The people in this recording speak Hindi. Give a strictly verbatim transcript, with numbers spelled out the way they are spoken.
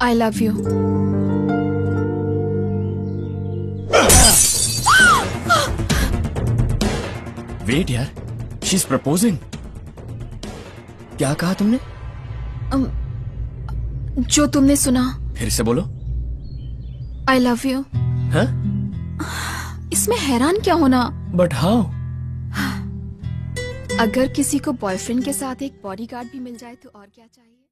I love you. वेट यार, शी इज प्रपोजिंग। क्या कहा तुमने? um, जो तुमने सुना। फिर से बोलो। I love you. हाँ? इसमें हैरान क्या होना? But how? अगर किसी को बॉयफ्रेंड के साथ एक बॉडीगार्ड भी मिल जाए तो और क्या चाहिए।